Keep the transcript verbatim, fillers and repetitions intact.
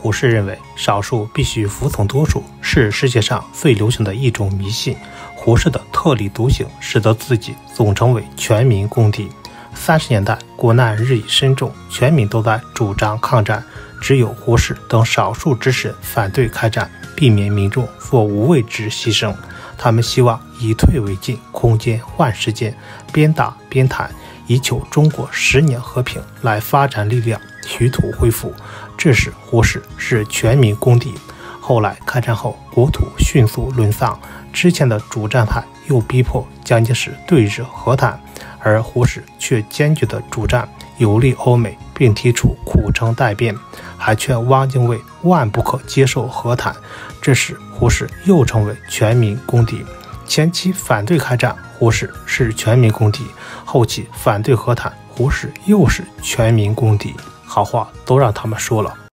胡适认为少数必须服从多数是世界上最流行的一种迷信。胡适的特立独行使得自己总成为全民公敌。三十年代国难日益深重，全民都在主张抗战，只有胡适等少数之士反对开战，避免民众做无谓之牺牲。他们希望以退为进，空间换时间，边打边谈，以求中国十年和平，来发展力量，徐土恢复。这时胡适是全民公敌。后来开战后，国土迅速沦丧，之前的主战派又逼迫蒋介石对日和谈，而胡适却坚决的主张有利欧美，并提出苦诚待变，还劝汪精卫万不可接受和谈。这时胡适又成为全民公敌。前期反对开战，胡适是全民公敌；后期反对和谈，胡适又是全民公敌。好话都让他们说了，